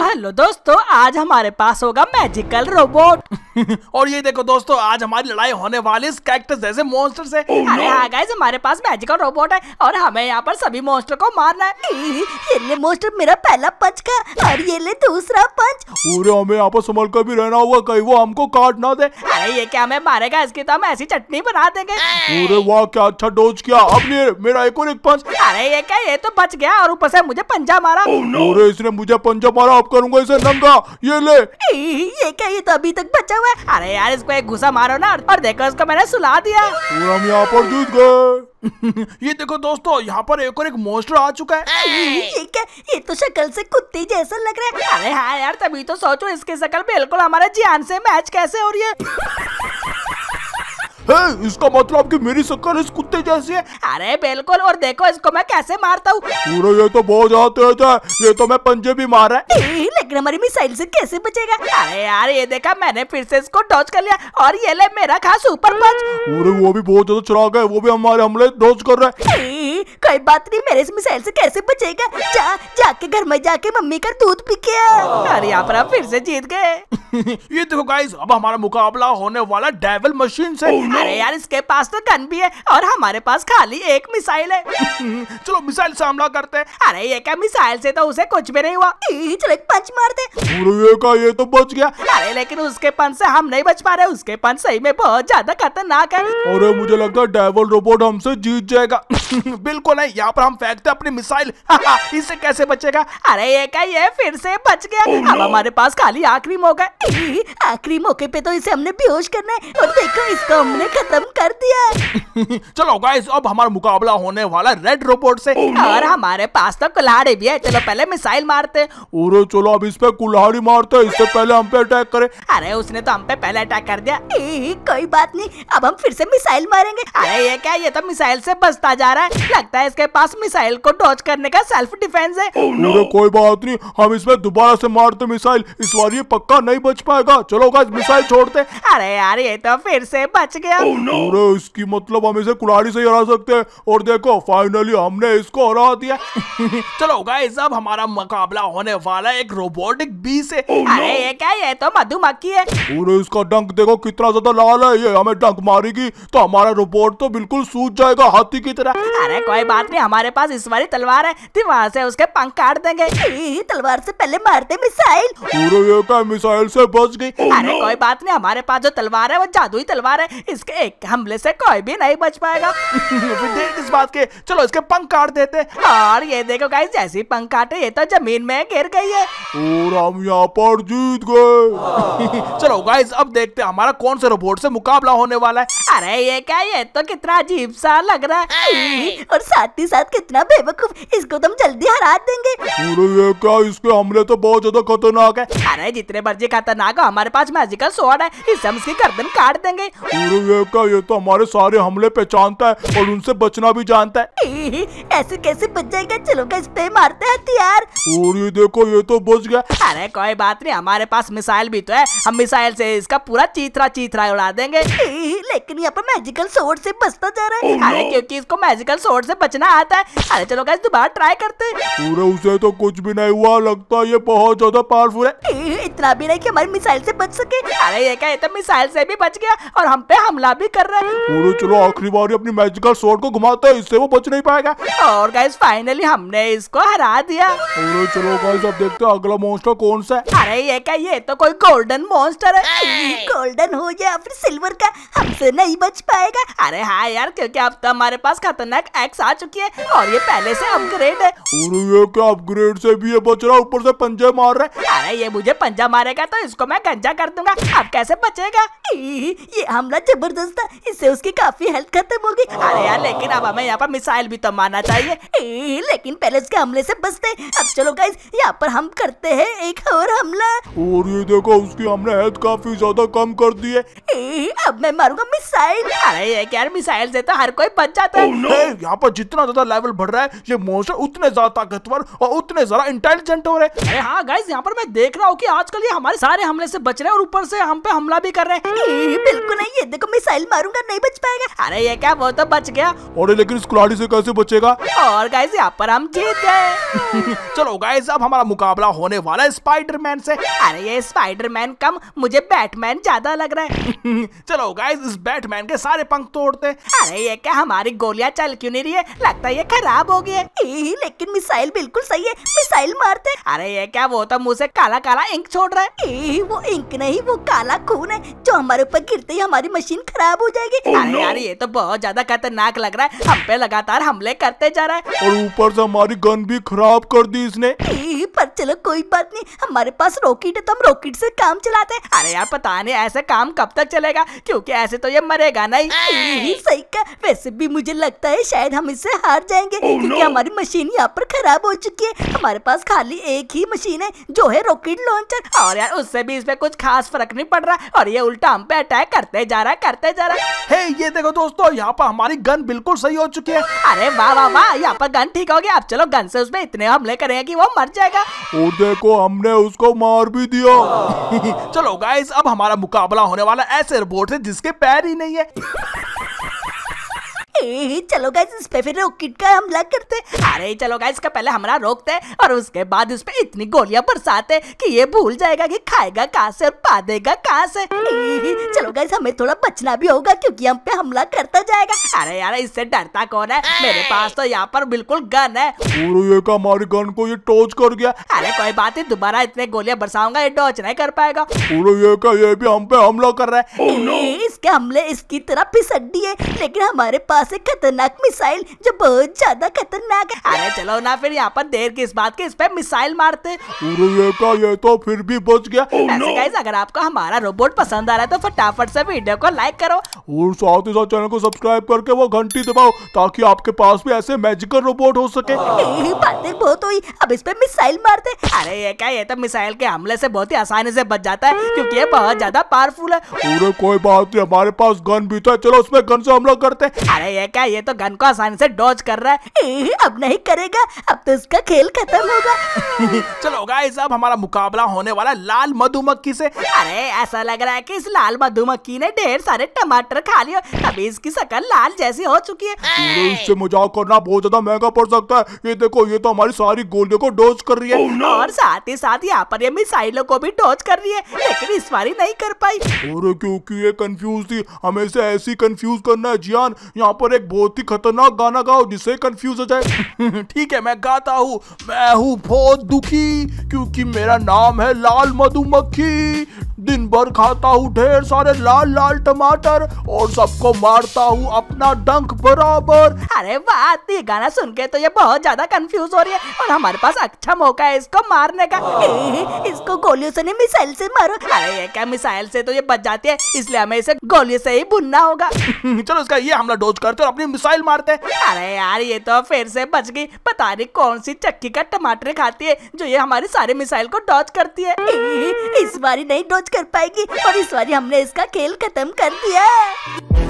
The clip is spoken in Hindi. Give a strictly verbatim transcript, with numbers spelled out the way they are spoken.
हेलो दोस्तों, आज हमारे पास होगा मैजिकल रोबोट। और ये देखो दोस्तों, आज हमारी लड़ाई होने वाली इस कैक्टस जैसे मॉन्स्टर से। oh, अरे हाँ गाइस, हमारे पास मैजिकल रोबोट है और हमें यहाँ पर सभी मॉन्स्टर को मारना है। ये ले मॉन्स्टर मेरा पहला पंच का और ये ले दूसरा पंच। पूरे हमें यहाँ पर संभल कर भी रहना होगा, कहीं वो हमको काट ना दे। अरे ये क्या हमें मारेगा, इसकी तो हम ऐसी चटनी बना देंगे। पूरे वाह, क्या अच्छा डोज किया। अब ये मेरा एक और एक पंच। अरे ये क्या, ये तो बच गया और ऊपर से मुझे पंजा मारा। पूरे इसने मुझे पंजा मारा, अब करूंगा इसे नंगा। ये ले। ये क्या, ये तो अभी तक बचा हुआ है। अरे यार, इसको एक घुसा मारो ना और देखो इसको मैंने सुला दिया। पूरा हम यहाँ पर जीत गए। ये देखो दोस्तों, यहाँ पर एक और एक मॉन्स्टर आ चुका है। ये क्या, ये तो शक्ल से कुत्ते जैसा लग रहा है। अरे हाँ यार, तभी तो सोचो इसकी शक्ल बिल्कुल हमारे जियान से मैच कैसे हो रही है। है, इसका मतलब कि मेरी शक्ल इस कुत्ते जैसी है। अरे बिल्कुल, और देखो इसको मैं कैसे मारता हूँ। पूरा ये तो बहुत ज्यादा तेज है, ये तो मैं पंजे भी मार रहा है। लेकिन हमारी मिसाइल से कैसे बचेगा। अरे यार, ये देखा मैंने फिर से इसको डॉज कर लिया और ये ले मेरा खास सुपर पंच। पूरे वो भी बहुत ज्यादा चला गए, वो भी हमारे हमले डॉज कर रहा है। कोई बात नहीं, मेरे इस मिसाइल से कैसे बचेगा। जा जाके घर में जाके मम्मी का दूध पी के आ। और यहाँ पर हम फिर से जीत गए। ये देखो गाइस, अब हमारा मुकाबला होने वाला डेविल मशीन से। अरे यार, इसके पास तो गन भी है और हमारे पास खाली एक मिसाइल है। चलो मिसाइल से हमला करते हैं। अरे ये क्या, मिसाइल से तो उसे कुछ भी नहीं हुआ। चलो एक पंच मार दे। पूरे ये का, ये तो बच गया। अरे लेकिन उसके पंच से हम नहीं बच पा रहे, उसके पंच सही में बहुत ज्यादा खतरनाक है। अरे मुझे लगता है डेविल रोबोट हमसे जीत जाएगा। बिल्कुल नहीं, यहाँ पर हम फेंकते अपनी मिसाइल। इससे कैसे बचेगा। अरे ये क्या, ये फिर से बच गया। अब हमारे पास खाली आखिरी मौका है। आखिरी मौके पे तो इसे हमने बेहोश करना है और देखो इसको हमने खत्म कर दिया। चलो गाइस, अब हमारा मुकाबला होने वाला रेड रोबोट से। और हमारे पास तो कुल्हाड़ी भी है, चलो पहले मिसाइल मारते। अरे चलो अब इस पे कुल्हाड़ी मारते हैं, इससे पहले हम पे अटैक करे। अरे उसने तो हम पे पहले अटैक कर दिया। कोई बात नहीं, अब हम फिर से मिसाइल मारेंगे। अरे ये क्या, ये तो मिसाइल से बचता जा रहा है। लगता है इसके पास मिसाइल को डॉज करने का सेल्फ डिफेंस है। अरे कोई बात नहीं, हम इसमें दोबारा से मारते मिसाइल, इस बार ये पक्का नहीं बच पाएगा। चलो गाइस मिसाइल छोड़ते। अरे यार, ये तो फिर से बच गया। अरे इसकी मतलब हम इसे कुल्हाड़ी से ही हरा सकते हैं। और देखो फाइनली हमने इसको हरा दिया। चलो गाइस, अब हमारा मुकाबला होने वाला है एक रोबोटिक बी से। अरे ये क्या, ये तो मधुमक्खी है। पूरे इसका डंक देखो कितना ज्यादा लाल है, ये हमें डंक मारेगी तो हमारा रोबोट तो बिल्कुल सूज जाएगा हाथी की तरह। अरे कोई बात नहीं, हमारे पास इस वाली तलवार है, दीवार से उसके पंख काट देंगे। तलवार से पहले मारते मिसाइल। पूरे ये क्या, मिसाइल से बच गई। अरे कोई बात नहीं, हमारे पास जो तलवार है वो जादुई तलवार है, इसके एक हमले से कोई भी नहीं बच पाएगा। फिर देर किस बात के, चलो इसके पंख काट देते। और ये देखो गाइस, जैसे ही पंख काटे ये तो जमीन में गिर गई है। और हम यहाँ पर जीत गए। चलो गाइस, अब देखते हैं हमारा कौन से रोबोट से मुकाबला होने वाला है। अरे ये क्या, ये तो कितना अजीब सा लग रहा है और साथ ही साथ कितना बेवकूफ, इसको तुम जल्दी हरा देंगे। पूरे ये क्या, इसके हमले तो बहुत ज्यादा खतरनाक है। अरे जितने मर्जी खतरनाक हो, हमारे पास मैजिकल स्वॉर्ड है, इससे हम इसकी गर्दन काट देंगे। पूरे ये क्या, ये तो हमारे सारे हमले पहचानता है और उनसे बचना भी जानता है। ऐसे कैसे बच जाएगा। चलो इस पे मारते हैं हथियार। और ये देखो, ये तो बच गया। अरे कोई बात नहीं, हमारे पास मिसाइल भी तो है, हम मिसाइल से इसका पूरा चीथरा चीथरा उड़ा देंगे। लेकिन यहाँ पर मैजिकल स्वॉर्ड से बचता जा रहा है। अरे क्योंकि इसको मैजिकल स्वॉर्ड से बचना आता है। अरे चलो गाइस, दोबारा ट्राई करते हैं। पूरे उसे तो कुछ भी नहीं हुआ, लगता है ये बहुत ज्यादा पावरफुल है। इतना भी नहीं कि हमारी मिसाइल से बच सके। अरे ये क्या, ये तो मिसाइल से भी बच गया और हम पे हमला भी कर रहा है। पूरे चलो आखिरी बार अपनी मैजिकल स्वॉर्ड को घुमाते हैं, इससे वो बच नहीं पाएगा। और गाइस फाइनली हमने इसको हरा दिया। पूरे चलो गाइस, अब देखते हैं अगला मॉन्स्टर कौन सा है। अरे ये क्या, ये तो कोई गोल्डन मॉन्स्टर है। गोल्डन हो या फिर सिल्वर का, हमसे नहीं बच पाएगा। अरे हाँ यार, क्योंकि अब तो हमारे पास खतरनाक एक्स आ चुकी है और ये पहले से अपग्रेड है। पूरे ये क्या, अपग्रेड से भी ये बच रहा, ऊपर से पंजे मार रहे। अरे ये मुझे पंजा मारेगा तो इसको मैं गंजा कर दूंगा, अब कैसे बचेगा। ये हमला जबरदस्त था, इससे उसकी काफी हेल्थ खत्म होगी। अरे यार, लेकिन अब हमें यहाँ पर मिसाइल भी तो मारना चाहिए। लेकिन पहले इसके हमले से बचते। अब चलो गाइस, यहाँ पर हम करते हैं एक और हमला। और ये देखो, उसकी हमने हेल्थ काफी ज्यादा कम कर दी है। अब मैं मारूंगा मिसाइल। अरे ये क्या, मिसाइल से तो हर कोई बच जाता है। यहाँ पर जितना ज्यादा लेवल बढ़ रहा है ये मॉन्स्टर उतने ज्यादा ताकतवर और उतने ज्यादा इंटेलिजेंट हो रहे हैं। अरे हाँ गाइस, यहाँ पर मैं देख रहा हूँ कि आजकल ये हमारे सारे हमले से बच रहे हैं और ऊपर से हम पे हमला भी कर रहे हैं। ए, बिल्कुल नहीं, ये देखो मिसाइल मारूंगा नहीं बच पाएगा। अरे ये क्या, वो तो बच गया। अरे लेकिन इस खिलाड़ी से कैसे बचेगा? और गाइस यहाँ पर हम जीत गए। चलो गाइस, अब हमारा मुकाबला होने वाला है स्पाइडरमैन से। अरे ये स्पाइडरमैन कम, मुझे बैटमैन ज्यादा लग रहा है। चलो गाइस, इस बैटमैन के सारे पंख तोड़ते हैं। अरे ये क्या, हमारी गोलियां चल क्यों नहीं रही है? लगता है ये खराब हो गई है। ए, लेकिन मिसाइल बिल्कुल सही है, मिसाइल मारते। अरे ये क्या, वो तो मुंह से काला काला इंक छोड़ रहा है। ए, वो इंक नहीं, वो काला खून है जो हमारे ऊपर गिरते ही हमारी मशीन खराब हो जाएगी। oh, अरे यार, ये तो बहुत ज्यादा खतरनाक लग रहा है। हम पे लगातार हमले करते जा रहा है और ऊपर से हमारी गन भी खराब कर दी इसने। ए, पर चलो कोई बात नहीं, हमारे पास रॉकेट है तो हम रॉकेट से काम चलाते हैं। अरे यार पता नहीं ऐसे काम कब तक चलेगा, क्योंकि ऐसे तो ये मरेगा नहीं। ए, सही का, वैसे भी मुझे लगता है शायद हम इससे हार जाएंगे oh, क्योंकि no. हमारी मशीन यहाँ पर खराब हो चुकी है। हमारे पास खाली एक ही मशीन है जो है रॉकेट लॉन्चर। और यार उससे भी इसमें कुछ खास फर्क नहीं पड़ रहा और ये उल्टा हम पे अटैक करते जा रहा है करते जा रहा है। हे ये देखो दोस्तों, यहाँ पर हमारी गन बिल्कुल सही हो चुकी है। अरे वाह वाह वाह, यहाँ पर गन ठीक हो गया। अब चलो गन से उसमें इतने हमले करेंगे कि वो मर जाएगा। और देखो हमने उसको मार भी दिया। चलो गाइस, अब हमारा मुकाबला होने वाला ऐसे रोबोट से जिसके पैर ही नहीं है। ए, चलो गाइस, इस पे फिर रॉकेट का हमला करते। अरे चलो गाइस, इसका पहले हमला रोकते और उसके बाद इस पे इतनी गोलियां बरसाते कि ये भूल जाएगा कि खाएगा कहाँ से और पादेगा कहाँ से। ए, चलो गाइस, हमें थोड़ा बचना भी होगा क्योंकि हम पे हमला करता जाएगा। अरे यार, इससे डरता कौन है? मेरे पास तो यहाँ पर बिल्कुल गन है। और ये का हमारी गन को ये टॉर्च कर गया। अरे कोई बात नहीं, दोबारा इतने गोलियां बरसाऊंगा ये डॉच नहीं कर पाएगा। और ये का ये भी हम पे हमला कर रहा है। oh, no. इसके हमले इसकी तरह पिसड्डी है, लेकिन हमारे पास एक खतरनाक मिसाइल जो बहुत ज्यादा खतरनाक है। अरे चलो ना फिर, यहाँ पर देर किस बात की, इस पे मिसाइल मारते। और ये का ये तो फिर भी बच गया। oh, ऐसे गाइस, अगर आपको हमारा रोबोट पसंद आ रहा है तो फटाफट से वीडियो को लाइक करो और साथ ही साथ चैनल को सब्सक्राइब करके वो घंटी दबाओ ताकि आपके पास भी ऐसे मैजिकल रोबोट हो सके। ए, बातें बहुत हुई, अब इस पे मिसाइल मारते। अरे ये क्या, ये तो मिसाइल के हमले से बहुत ही आसानी से बच जाता है क्योंकि ये बहुत ज्यादा पावरफुल है। पूरे कोई बात नहीं, हमारे पास गन भी था, चलो उसमें गन से हमला करते हैं। अरे ये क्या, ये तो गन को आसानी से डॉज कर रहा है। ए, अब नहीं करेगा, अब तो इसका खेल खत्म होगा। चलो गाइस, अब हमारा मुकाबला होने वाला है लाल मधुमक्खी से। अरे ऐसा लग रहा है कि इस लाल मधुमक्खी ने ढेर सारे टमाटर खा लिए, तभी इसकी शक्ल लाल जैसी हो चुकी है। पूरे इससे मजाक करना बहुत ज्यादा महंगा पड़ सकता है। ये देखो, ये तो हमारी सारी गोलियों को डोज कर रही है। oh, no. और साथ ही साथ यहाँ पर ये मिसाइलों को भी डोज कर रही है, लेकिन इस बारी नहीं कर पाई। और क्योंकि ये कंफ्यूज थी, हमें इसे ऐसी कंफ्यूज करना है। जियान, यहाँ पर एक बहुत ही खतरनाक गाना गाओ जिससे कंफ्यूज हो जाए। ठीक है, मैं गाता हूँ। मैं हूँ बहुत दुखी क्योंकि मेरा नाम है लाल मधुमक्खी। दिन भर खाता हूँ ढेर सारे लाल लाल टमाटर और सबको मारता हूँ अपना डंक बराबर। अरे वाह, ये गाना सुन के तो ये बहुत ज्यादा कंफ्यूज हो रही है और हमारे पास अच्छा मौका है इसको मारने का। ए, इसको गोलियों से नहीं मिसाइल से मारो। अरे ये क्या, मिसाइल से तो ये बच जाती है, इसलिए हमें इसे गोलियों से ही भुनना होगा। चलो इसका ये हमला डोज करते और अपनी मिसाइल मारते। अरे यार, ये तो फिर से बच गई। पता नहीं कौन सी चक्की का टमाटर खाती है जो ये हमारी सारे मिसाइल को डॉज करती है। ए, इस बारी नहीं डॉज कर पाएगी और इस बारी हमने इसका खेल खत्म कर दिया।